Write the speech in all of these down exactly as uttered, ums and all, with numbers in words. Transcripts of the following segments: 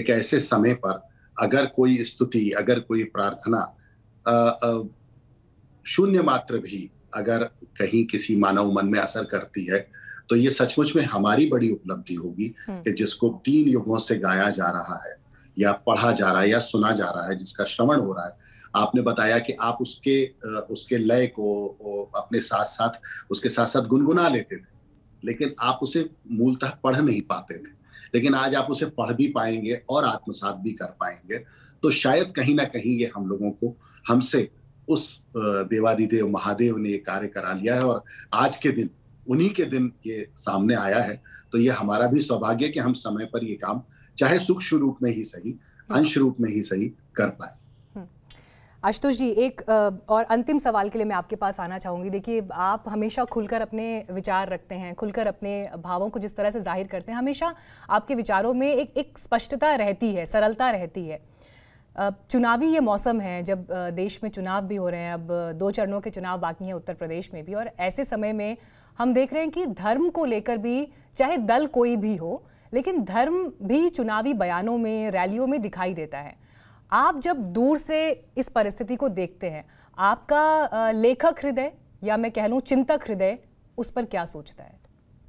एक ऐसे समय पर अगर कोई स्तुति, अगर कोई प्रार्थना अ, अ, शून्य मात्र भी अगर कहीं किसी मानव मन में असर करती है, तो ये सचमुच में हमारी बड़ी उपलब्धि होगी कि जिसको तीन युगों से गाया जा रहा है या पढ़ा जा रहा है या सुना जा रहा है, जिसका श्रवण हो रहा है। आपने बताया कि आप उसके अ, उसके लय को ओ अपने साथ-साथ उसके साथ-साथ गुनगुना लेते थे, लेकिन आप उसे मूलतः पढ़ नहीं पाते थे। लेकिन आज आप उसे पढ़ भी पाएँगे और आत्मसात भी कर पाएँगे, तो शायद कहीं न कहीं ये हम लोगों को हमसे उस अ, देवाधिदेव महादेव ने ये कार्य करा लिया है और आज के दिन, उन्हीं के दिन ये सामने आया है। तो ये हमारा भी सौभाग्य है कि हम समय पर ये काम, चाहे सूक्ष्म रूप में ही सही, अंश रूप में ही सही, कर पाएँ। आशुतोष जी, एक और अंतिम सवाल के लिए मैं आपके पास आना चाहूँगी। देखिए, आप हमेशा खुलकर अपने विचार रखते हैं, खुलकर अपने भावों को जिस तरह से जाहिर करते हैं, हमेशा आपके विचारों में एक एक स्पष्टता रहती है, सरलता रहती है। चुनावी ये मौसम है जब देश में चुनाव भी हो रहे हैं, अब दो चरणों के चुनाव बाकी हैं उत्तर प्रदेश में भी, और ऐसे समय में हम देख रहे हैं कि धर्म को लेकर भी, चाहे दल कोई भी हो, लेकिन धर्म भी चुनावी बयानों में, रैलियों में दिखाई देता है। आप जब दूर से इस परिस्थिति को देखते हैं, आपका लेखक हृदय या मैं कह लूं चिंतक हृदय उस पर क्या सोचता है?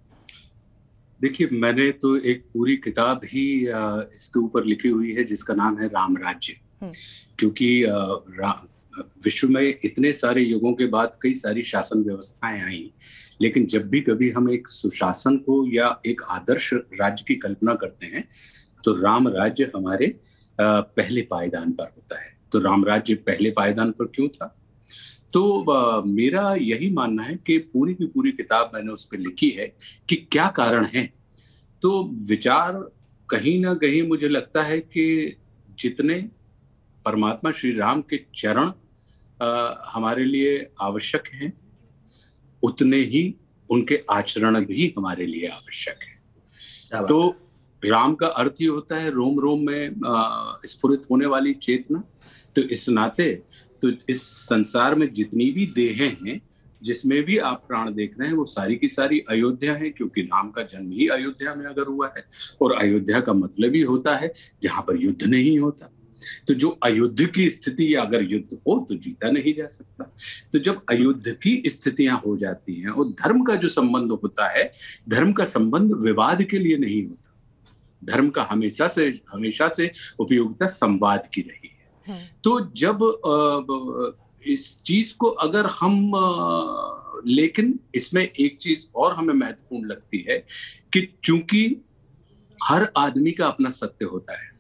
देखिए, मैंने तो एक पूरी किताब ही इसके ऊपर लिखी हुई है जिसका नाम है राम राज्य, क्योंकि विश्व में इतने सारे युगों के बाद कई सारी शासन व्यवस्थाएं आई, लेकिन जब भी कभी हम एक सुशासन को या एक आदर्श राज्य की कल्पना करते हैं तो राम राज्य हमारे पहले पायदान पर होता है। तो राम राज्य पहले पायदान पर क्यों था? तो आ, मेरा यही मानना है कि पूरी की पूरी किताब मैंने उस पर लिखी है कि क्या कारण है। तो विचार कहीं ना कहीं मुझे लगता है कि जितने परमात्मा श्री राम के चरण आ, हमारे लिए आवश्यक हैं, उतने ही उनके आचरण भी हमारे लिए आवश्यक है। तो राम का अर्थ ही होता है रोम रोम में स्फुरित होने वाली चेतना। तो इस नाते तो इस संसार में जितनी भी देहें हैं, जिसमें भी आप प्राण देख रहे हैं, वो सारी की सारी अयोध्या है, क्योंकि राम का जन्म ही अयोध्या में अगर हुआ है, और अयोध्या का मतलब ही होता है जहां पर युद्ध नहीं होता। तो जो अयुद्ध की स्थिति, अगर युद्ध हो तो जीता नहीं जा सकता। तो जब अयुद्ध की स्थितियां हो जाती हैं और धर्म का जो संबंध होता है, धर्म का संबंध विवाद के लिए नहीं होता। धर्म का हमेशा से हमेशा से उपयोगिता संवाद की रही है। तो जब इस चीज को अगर हम, लेकिन इसमें एक चीज और हमें महत्वपूर्ण लगती है कि चूंकि हर आदमी का अपना सत्य होता है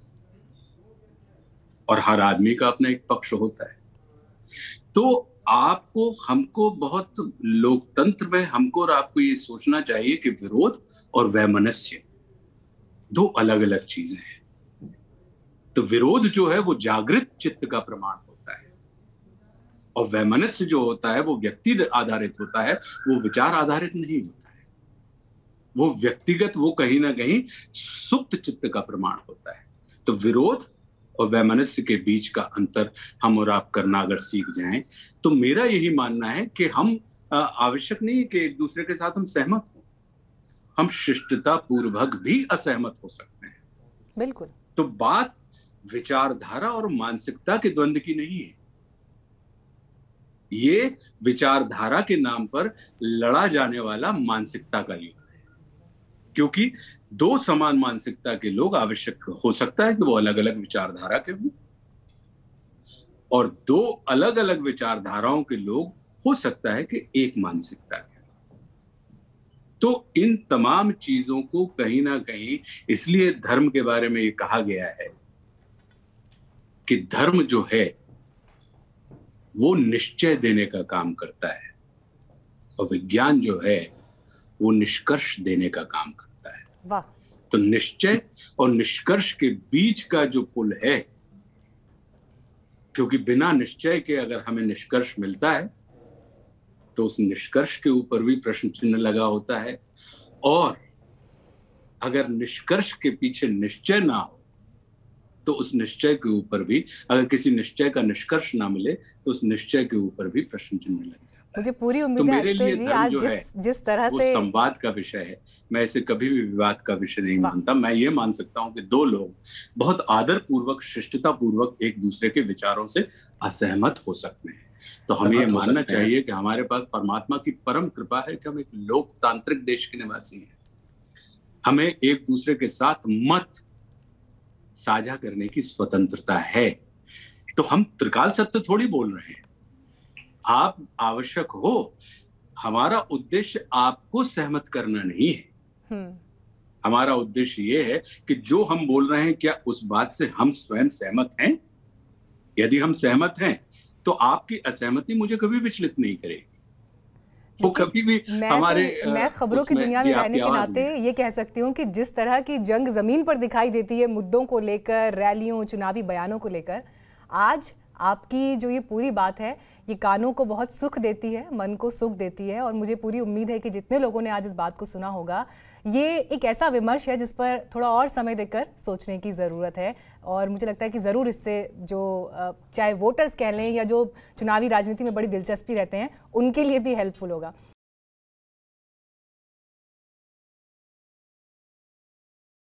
और हर आदमी का अपना एक पक्ष होता है, तो आपको हमको बहुत लोकतंत्र में हमको और आपको ये सोचना चाहिए कि विरोध और वैमनस्य दो अलग अलग चीजें हैं। तो विरोध जो है वो जागृत चित्त का प्रमाण होता है, और वैमनस्य जो होता है वो व्यक्ति आधारित होता है, वो विचार आधारित नहीं होता है। वो व्यक्तिगत, वो कहीं ना कहीं सुप्त चित्त का प्रमाण होता है। तो विरोध और वैमनस्य के बीच का अंतर हम और आप करना अगर सीख जाएं, तो मेरा यही मानना है कि हम आवश्यक नहीं कि एक दूसरे के साथ हम सहमत हों, हम शिष्टता पूर्वक भी असहमत हो सकते हैं। बिल्कुल। तो बात विचारधारा और मानसिकता के द्वंद्व की नहीं है, ये विचारधारा के नाम पर लड़ा जाने वाला मानसिकता का युद्ध है। क्योंकि दो समान मानसिकता के लोग आवश्यक हो सकता है कि वो अलग अलग विचारधारा के हों, और दो अलग अलग विचारधाराओं के लोग हो सकता है कि एक मानसिकता के। तो इन तमाम चीजों को कहीं ना कहीं, इसलिए धर्म के बारे में ये कहा गया है कि धर्म जो है वो निश्चय देने का काम करता है, और विज्ञान जो है वो निष्कर्ष देने का काम करता है। वाह। तो निश्चय और निष्कर्ष के बीच का जो पुल है, क्योंकि बिना निश्चय के अगर हमें निष्कर्ष मिलता है तो उस निष्कर्ष के ऊपर भी प्रश्न चिन्ह लगा होता है, और अगर निष्कर्ष के पीछे निश्चय ना हो तो उस निश्चय के ऊपर भी, अगर किसी निश्चय का निष्कर्ष ना मिले तो उस निश्चय के ऊपर भी प्रश्न चिन्ह लग जाता मुझे पूरी तो उम्मीद है मेरे लिए आशुतोष जी धर्म आज जो है जिस जिस तरह वो से संवाद का विषय है। मैं इसे कभी भी विवाद का विषय नहीं वाह। मानता। मैं ये मान सकता हूँ कि दो लोग बहुत आदर पूर्वक, शिष्टता पूर्वक एक दूसरे के विचारों से असहमत हो सकते हैं। तो हमें ये सहमत हो मानना सकते हैं। चाहिए कि हमारे पास परमात्मा की परम कृपा है कि हम एक लोकतांत्रिक देश के निवासी हैं। हमें एक दूसरे के साथ मत साझा करने की स्वतंत्रता है। तो हम त्रिकाल सत्य थोड़ी बोल रहे हैं। आप आवश्यक हो, हमारा उद्देश्य आपको सहमत करना नहीं है। हमारा उद्देश्य ये है कि जो हम बोल रहे हैं क्या उस बात से हम स्वयं सहमत हैं। यदि हम सहमत हैं तो आपकी असहमति मुझे कभी विचलित नहीं करेगी। वो कभी भी मैं हमारे तो, मैं खबरों की दुनिया में रहने के नाते ये कह सकती हूँ कि जिस तरह की जंग जमीन पर दिखाई देती है मुद्दों को लेकर, रैलियों, चुनावी बयानों को लेकर, आज आपकी जो ये पूरी बात है ये कानों को बहुत सुख देती है, मन को सुख देती है। और मुझे पूरी उम्मीद है कि जितने लोगों ने आज इस बात को सुना होगा, ये एक ऐसा विमर्श है जिस पर थोड़ा और समय देकर सोचने की ज़रूरत है। और मुझे लगता है कि ज़रूर इससे जो चाहे वोटर्स कह लें या जो चुनावी राजनीति में बड़ी दिलचस्पी रहते हैं, उनके लिए भी हेल्पफुल होगा।